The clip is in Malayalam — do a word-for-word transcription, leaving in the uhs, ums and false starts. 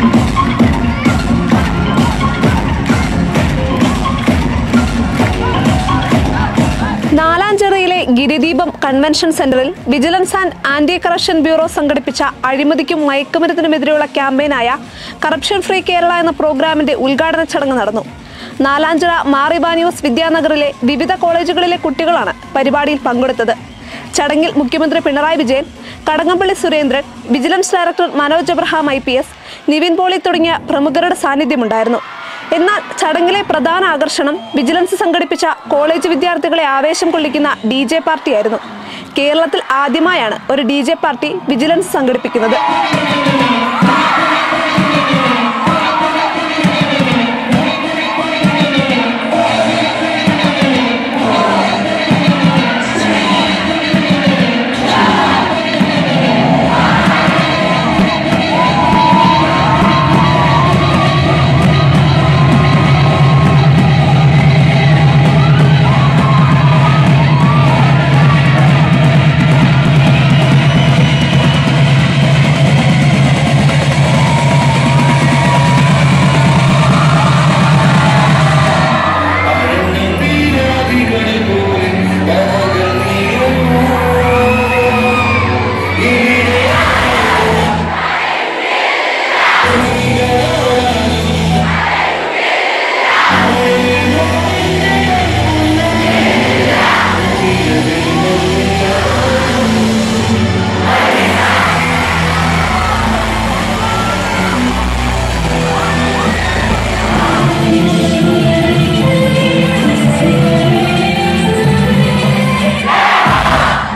നാലാഞ്ചിറയിലെ ഗിരിദീപം കൺവെൻഷൻ സെന്ററിൽ vigilance and anti corruption bureau സംഘടിപ്പിച്ച അഴിമതിക്കും മയക്കുമരുന്നിനുമെതിരെയുള്ള ക്യാമ്പയിനായ കറപ്ഷൻ ഫ്രീ കേരള എന്ന പ്രോഗ്രാമിന്റെ ഉദ്ഘാടന ചടങ്ങ് നടന്നു. നാലാഞ്ചിറ മാറിബാനിയോസ് വിദ്യാനഗറിലെ വിവിധ കോളേജുകളിലെ കുട്ടികളാണ് പരിപാടിയിൽ പങ്കെടുത്തത്. ചടങ്ങിൽ മുഖ്യമന്ത്രി Pinarayi Vijayan, Kadakampally Surendran, vigilance director Manoj Abraham I P S, Nivin Pauly തുടങ്ങിയ പ്രമുഖരുടെ സാന്നിധ്യമുണ്ടായിരുന്നു. എന്നാൽ ചടങ്ങിലെ പ്രധാന ആകർഷണം വിജിലൻസ് സംഘടിപ്പിച്ച കോളേജ് വിദ്യാർത്ഥികളെ ആവേശം കൊള്ളിക്കുന്ന ഡി ജെ പാർട്ടിയായിരുന്നു. കേരളത്തിൽ ആദ്യമായാണ് ഒരു ഡി ജെ പാർട്ടി വിജിലൻസ് സംഘടിപ്പിക്കുന്നത്.